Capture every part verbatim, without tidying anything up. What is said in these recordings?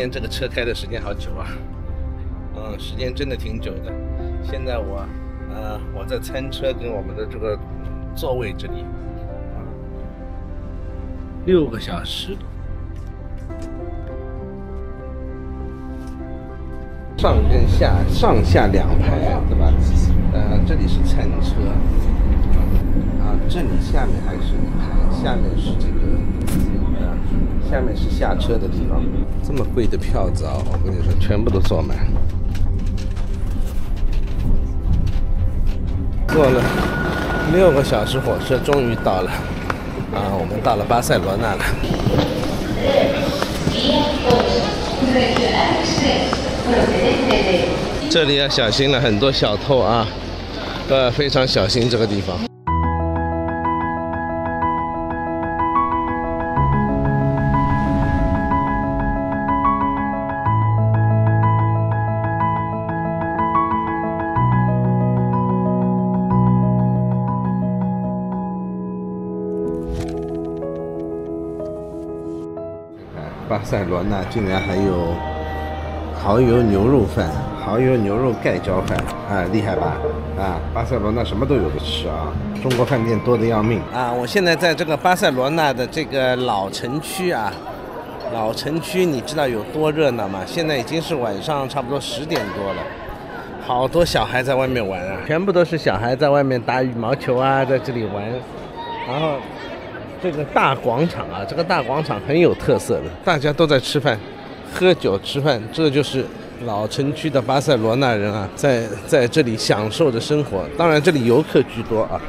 天这个车开的时间好久啊，嗯，时间真的挺久的。现在我，呃，我在餐车跟我们的这个座位这里，啊，六个小时，上跟下上下两排，对吧？呃，这里是餐车，啊，这里下面还是一排，下面是这个。下面是下车的地方，这么贵的票子啊！我跟你说，全部都坐满。坐了六个小时火车，终于到了啊！我们到了巴塞罗那了。这里要小心了，很多小偷啊，呃，非常小心这个地方。巴塞罗那竟然还有蚝油牛肉饭、蚝油牛肉盖浇饭啊，厉害吧？啊，巴塞罗那什么都有的吃啊，中国饭店多得要命啊！我现在在这个巴塞罗那的这个老城区啊，老城区你知道有多热闹吗？现在已经是晚上差不多十点多了，好多小孩在外面玩啊，全部都是小孩在外面打羽毛球啊，在这里玩，然后。这个大广场啊，这个大广场很有特色的，大家都在吃饭、喝酒、吃饭，这就是老城区的巴塞罗那人啊，在在这里享受着生活。当然，这里游客居多啊，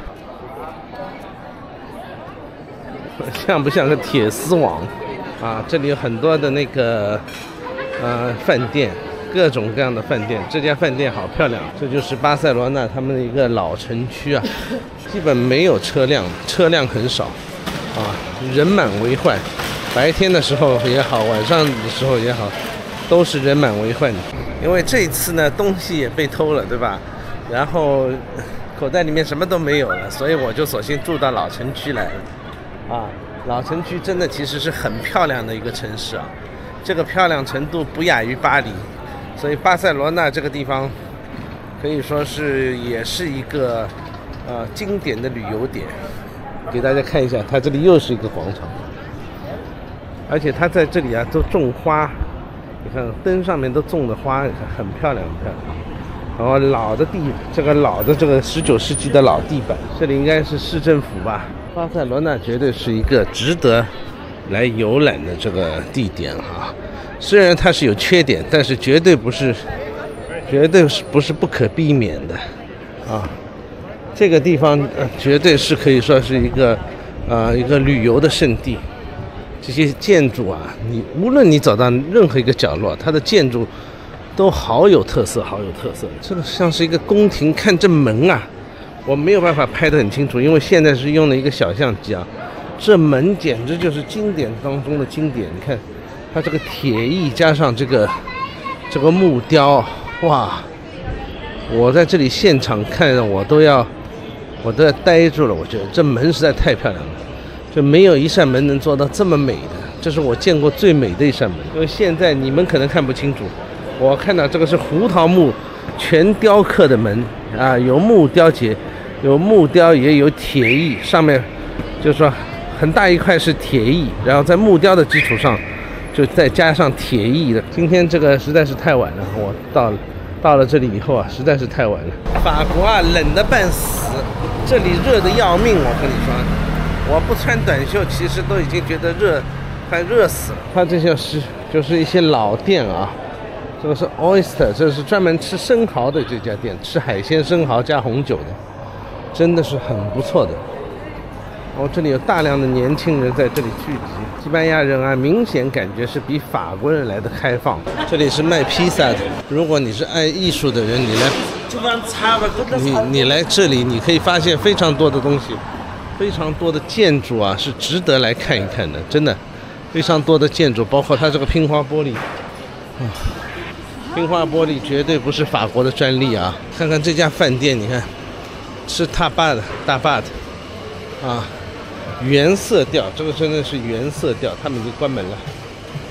像不像个铁丝网啊？这里有很多的那个呃饭店，各种各样的饭店。这家饭店好漂亮，这就是巴塞罗那他们的一个老城区啊，基本没有车辆，车辆很少。啊，人满为患，白天的时候也好，晚上的时候也好，都是人满为患。因为这一次呢，东西也被偷了，对吧？然后口袋里面什么都没有了，所以我就索性住到老城区来了。啊，老城区真的其实是很漂亮的一个城市啊，这个漂亮程度不亚于巴黎，所以巴塞罗那这个地方可以说是也是一个呃经典的旅游点。给大家看一下，它这里又是一个广场，而且它在这里啊都种花，你看灯上面都种的花，很漂亮，很漂亮。然后老的地，这个老的这个十九世纪的老地板，这里应该是市政府吧。巴塞罗那绝对是一个值得来游览的这个地点啊，虽然它是有缺点，但是绝对不是，绝对是不是不可避免的啊。这个地方、呃、绝对是可以说是一个，呃，一个旅游的胜地。这些建筑啊，你无论你走到任何一个角落，它的建筑都好有特色，好有特色。这个像是一个宫廷，看这门啊，我没有办法拍得很清楚，因为现在是用了一个小相机啊。这门简直就是经典当中的经典。你看，它这个铁艺加上这个这个木雕，哇！我在这里现场看着，我都要。我都要呆住了，我觉得这门实在太漂亮了，就没有一扇门能做到这么美的，这是我见过最美的一扇门。因为现在你们可能看不清楚，我看到这个是胡桃木全雕刻的门啊，有木雕节，有木雕也有铁艺，上面就是说很大一块是铁艺，然后在木雕的基础上就再加上铁艺的。今天这个实在是太晚了，我到了到了这里以后啊，实在是太晚了。法国啊，冷得半死。这里热得要命，我跟你说，我不穿短袖，其实都已经觉得热，快热死了。它这些是就是一些老店啊，这个是 Oyster， 这是专门吃生蚝的这家店，吃海鲜生蚝加红酒的，真的是很不错的。哦，这里有大量的年轻人在这里聚集，西班牙人啊，明显感觉是比法国人来的开放。这里是卖披萨的，如果你是爱艺术的人，你来。你你来这里，你可以发现非常多的东西，非常多的建筑啊，是值得来看一看的，真的，非常多的建筑，包括它这个拼花玻璃，啊，拼花玻璃绝对不是法国的专利啊！看看这家饭店，你看，是大坝的大坝的，啊，原色调，这个真的是原色调，他们已经关门了，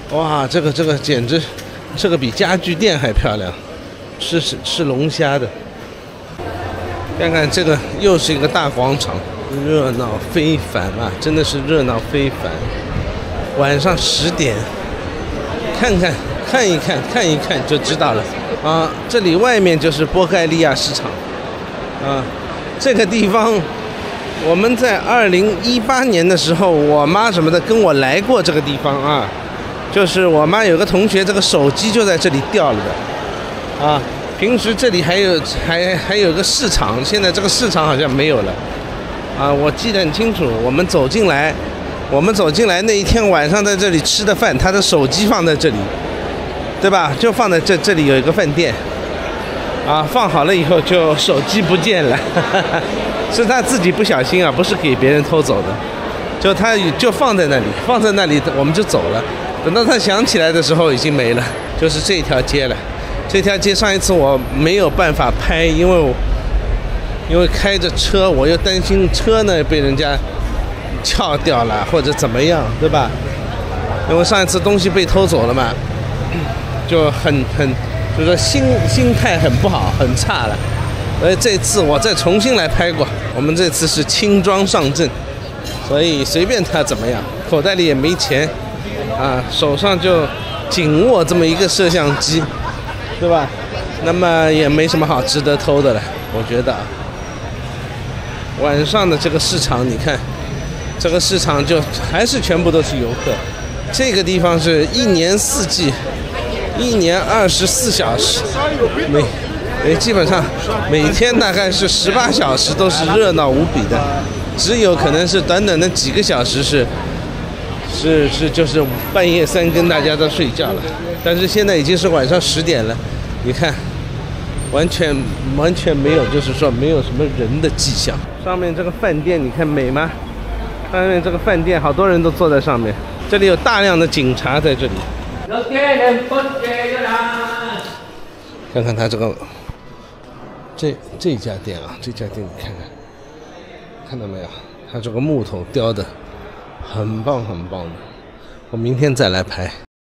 哇，这个这个简直，这个比家具店还漂亮，是是是龙虾的。看看这个，又是一个大广场，热闹非凡啊！真的是热闹非凡。晚上十点，看看看一看看一看就知道了啊！这里外面就是波盖利亚市场啊，这个地方。我们在二零一八年的时候，我妈什么的跟我来过这个地方啊，就是我妈有个同学，这个手机就在这里掉了的，啊，平时这里还有还还有个市场，现在这个市场好像没有了，啊，我记得很清楚，我们走进来，我们走进来那一天晚上在这里吃的饭，他的手机放在这里，对吧？就放在这这里有一个饭店，啊，放好了以后就手机不见了。呵呵，是他自己不小心啊，不是给别人偷走的，就他就放在那里，放在那里，我们就走了。等到他想起来的时候，已经没了。就是这条街了，这条街上一次我没有办法拍，因为我因为开着车，我又担心车呢被人家撬掉了或者怎么样，对吧？因为上一次东西被偷走了嘛，就很很，就是说心心态很不好，很差了。所以这次我再重新来拍过，我们这次是轻装上阵，所以随便他怎么样，口袋里也没钱，啊，手上就紧握这么一个摄像机，对吧？那么也没什么好值得偷的了，我觉得。晚上的这个市场，你看，这个市场就还是全部都是游客，这个地方是一年四季，一年二十四小时，每。诶，基本上每天大概是十八小时都是热闹无比的，只有可能是短短的几个小时是是是就是半夜三更大家都睡觉了，但是现在已经是晚上十点了，你看，完全完全没有，就是说没有什么人的迹象。上面这个饭店你看美吗？上面这个饭店好多人都坐在上面，这里有大量的警察在这里。看看他这个。这这家店啊，这家店你看看，看到没有？它这个木头雕的很棒很棒的，我明天再来拍。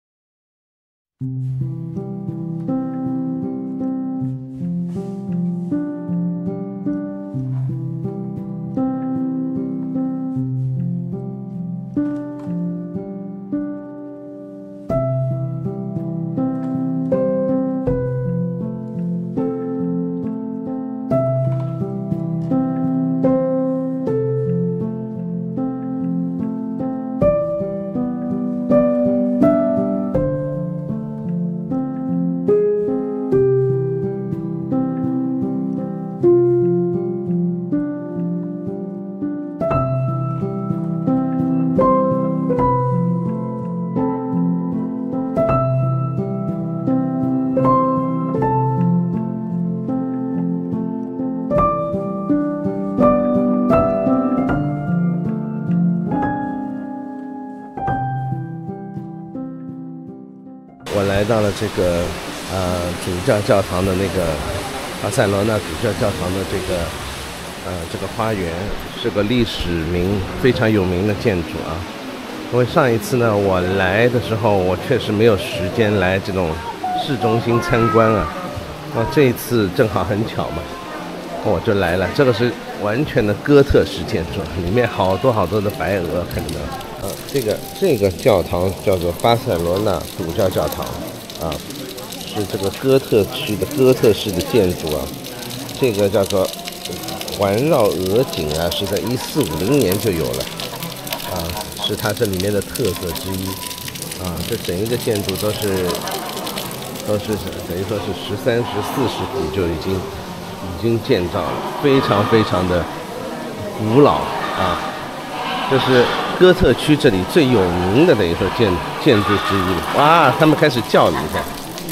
我来到了这个呃主教教堂的那个巴塞罗那主教教堂的这个呃这个花园，是个历史名非常有名的建筑啊。因为上一次呢我来的时候，我确实没有时间来这种市中心参观啊。哦，这一次正好很巧嘛，我就来了。这个是完全的哥特式建筑，里面好多好多的白鹅，看到没有？啊，这个这个教堂叫做巴塞罗那主教教堂，啊，是这个哥特区的哥特式的建筑啊。这个叫做环绕鹅颈啊，是在一四五零年就有了，啊，是它这里面的特色之一，啊，这整一个建筑都是都是等于说是十三、十四世纪就已经已经建造了，非常非常的古老啊，这是哥特区这里最有名的等于说建建筑之一了。哇，他们开始叫了，你看，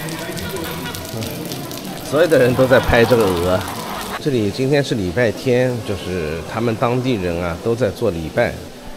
所有的人都在拍这个鹅。这里今天是礼拜天，就是他们当地人啊都在做礼拜。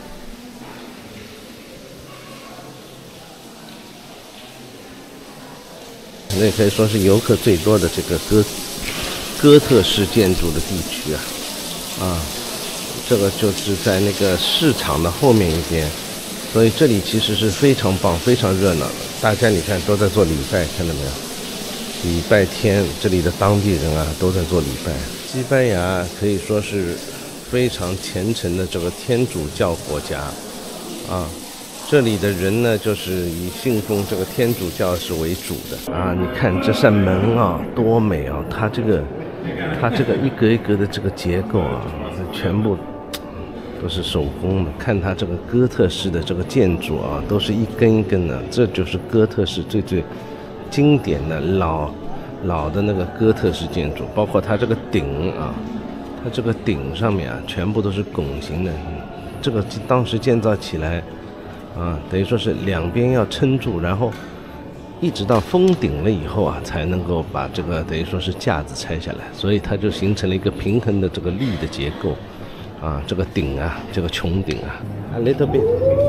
那可以说是游客最多的这个哥哥特式建筑的地区啊，啊，这个就是在那个市场的后面一边， 所以这里其实是非常棒、非常热闹的。大家你看都在做礼拜，看到没有？礼拜天，这里的当地人啊都在做礼拜。西班牙可以说是非常虔诚的这个天主教国家啊。这里的人呢，就是以信奉这个天主教是为主的啊。你看这扇门啊，多美啊！它这个，它这个一格一格的这个结构啊，全部都是手工的。看它这个哥特式的这个建筑啊，都是一根一根的，这就是哥特式最最经典的老老的那个哥特式建筑。包括它这个顶啊，它这个顶上面啊，全部都是拱形的。这个当时建造起来啊，等于说是两边要撑住，然后一直到封顶了以后啊，才能够把这个等于说是架子拆下来，所以它就形成了一个平衡的这个力的结构啊，这个顶啊，这个穹顶啊 ，a little bit，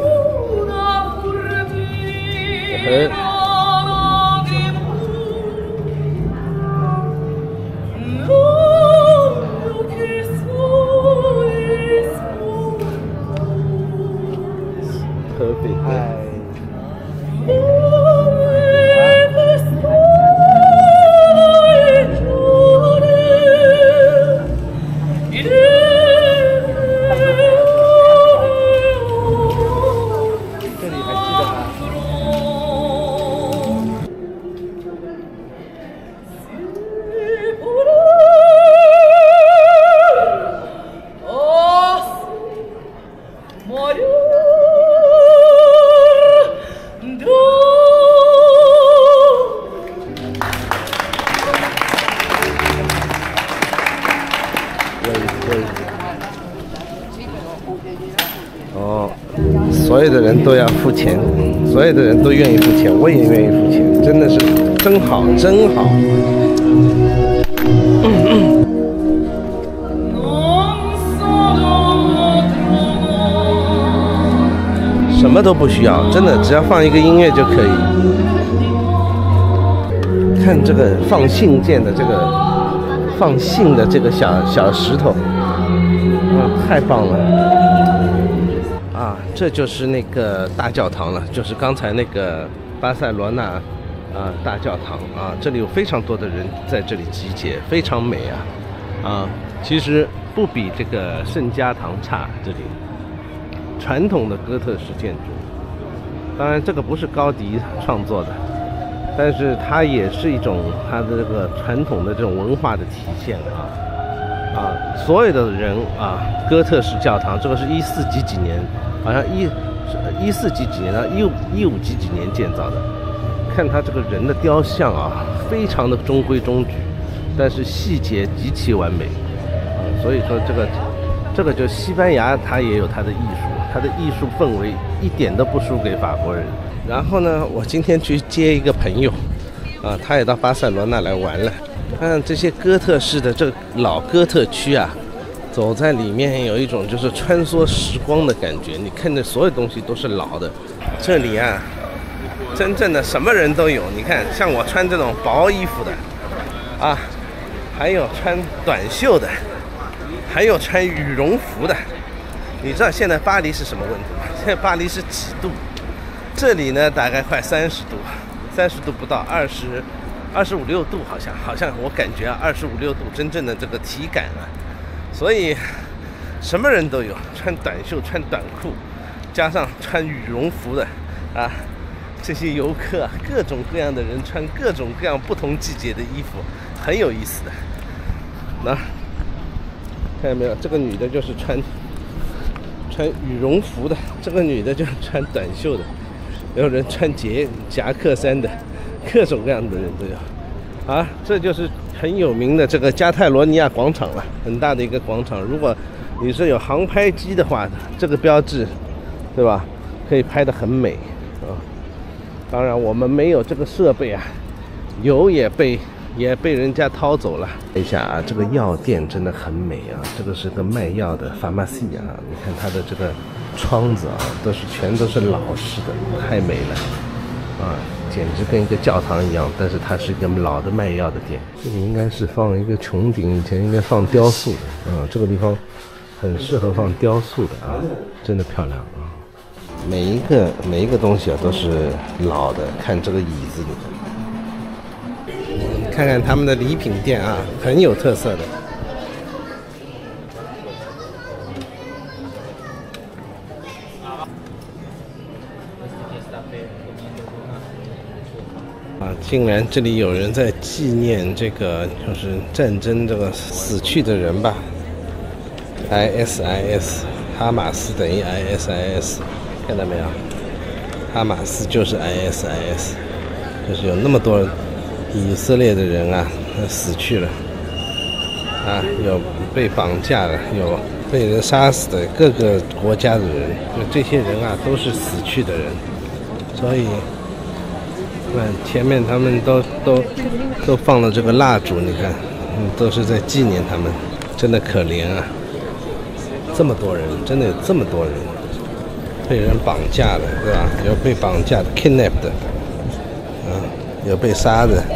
很。哦，所有的人都要付钱，所有的人都愿意付钱，我也愿意付钱，真的是真好，真好。什么都不需要，真的，只要放一个音乐就可以。看这个放信件的这个放信的这个小小石头，啊，太棒了！啊，这就是那个大教堂了，就是刚才那个巴塞罗那啊大教堂啊，这里有非常多的人在这里集结，非常美啊啊，其实不比这个圣家堂差，这里。传统的哥特式建筑，当然这个不是高迪创作的，但是它也是一种它的这个传统的这种文化的体现啊啊！所有的人啊，哥特式教堂，这个是一四几几年，好像一一四几几年到一五一五几几年建造的。看它这个人的雕像啊，非常的中规中矩，但是细节极其完美啊！所以说这个这个就西班牙，它也有它的艺术。它的艺术氛围一点都不输给法国人。然后呢，我今天去接一个朋友，啊，他也到巴塞罗那来玩了。看这些哥特式的这个老哥特区啊，走在里面有一种就是穿梭时光的感觉。你看着所有东西都是老的。这里啊，真正的什么人都有。你看，像我穿这种薄衣服的，啊，还有穿短袖的，还有穿羽绒服的。你知道现在巴黎是什么问题吗？现在巴黎是几度？这里呢大概快三十度，三十度不到，二十二十五六度，好像好像我感觉啊，二十五六度真正的这个体感啊。所以什么人都有，穿短袖、穿短裤，加上穿羽绒服的啊，这些游客啊，各种各样的人穿各种各样不同季节的衣服，很有意思的。那看见没有？这个女的就是穿。穿羽绒服的，这个女的就穿短袖的，有人穿杰夹克衫的，各种各样的人都有。啊，这就是很有名的这个加泰罗尼亚广场了，很大的一个广场。如果你是有航拍机的话，这个标志，对吧？可以拍得很美啊。当然我们没有这个设备啊，有也被也被人家掏走了。看一下啊，这个药店真的很美啊，这个是个卖药的 pharmacy 啊，你看它的这个窗子啊，都是全都是老式的，太美了啊，简直跟一个教堂一样。但是它是一个老的卖药的店。这里应该是放一个穹顶，以前应该放雕塑的啊，这个地方很适合放雕塑的啊，真的漂亮啊。 每一个每一个东西啊都是老的。看这个椅子，看看他们的礼品店啊，很有特色的。啊，竟然这里有人在纪念这个就是战争这个死去的人吧 ，I S I S， 哈马斯等于 I S I S， 看到没有？哈马斯就是 I S I S， 就是有那么多以色列的人啊死去了，啊，有被绑架的，有被人杀死的，各个国家的人，这些人啊都是死去的人，所以。看前面他们都都都放了这个蜡烛，你看，嗯，都是在纪念他们，真的可怜啊！这么多人，真的有这么多人被人绑架的，对吧？有被绑架的 ，kidnap 的，啊，有被杀的，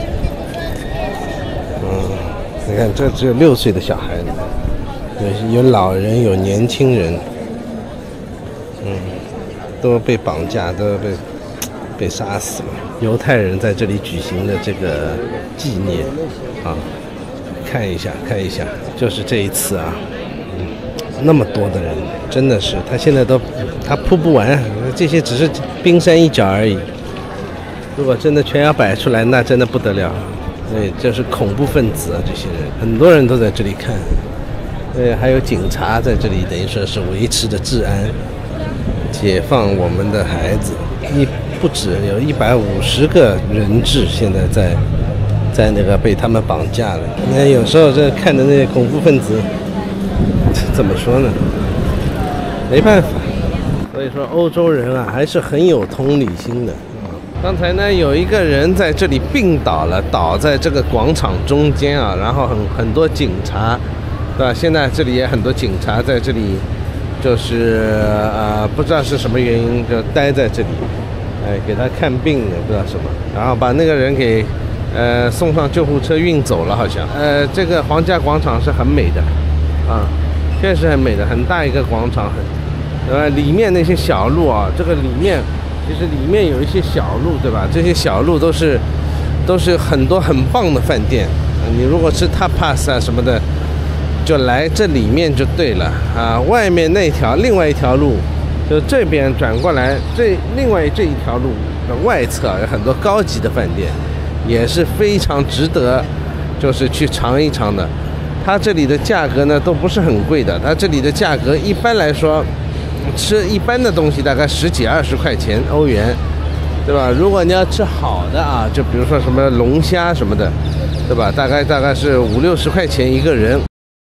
嗯，你看这只有六岁的小孩子，有有老人，有年轻人，嗯，都被绑架，都被被杀死了。犹太人在这里举行的这个纪念啊，看一下看一下，就是这一次啊，嗯，那么多的人，真的是他现在都他铺不完，这些只是冰山一角而已。如果真的全要摆出来，那真的不得了。对，这是恐怖分子啊，这些人，很多人都在这里看。对，还有警察在这里，等于说是维持着治安，解放我们的孩子。一不止有一百五十个人质，现在在在那个被他们绑架了。你看，有时候这看的那些恐怖分子，怎么说呢？没办法。所以说，欧洲人啊，还是很有同理心的。刚才呢，有一个人在这里病倒了，倒在这个广场中间啊，然后很很多警察，对吧？现在这里也很多警察在这里，就是呃，不知道是什么原因就待在这里。哎，给他看病的不知道什么，然后把那个人给呃送上救护车运走了，好像。呃，这个皇家广场是很美的，啊，确实很美的，很大一个广场，很呃里面那些小路啊，这个里面其实里面有一些小路，对吧？这些小路都是都是很多很棒的饭店，呃、你如果吃 tapas 啊什么的，就来这里面就对了啊。外面那条另外一条路。就这边转过来，这另外这一条路的外侧有很多高级的饭店，也是非常值得，就是去尝一尝的。它这里的价格呢都不是很贵的，它这里的价格一般来说，吃一般的东西大概十几二十块钱欧元，对吧？如果你要吃好的啊，就比如说什么龙虾什么的，对吧？大概大概是五六十块钱一个人。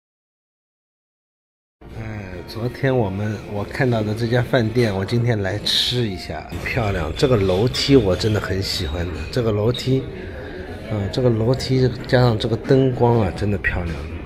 昨天我们我看到的这家饭店，我今天来吃一下，很漂亮。这个楼梯我真的很喜欢的，这个楼梯，嗯、呃，这个楼梯加上这个灯光啊，真的漂亮。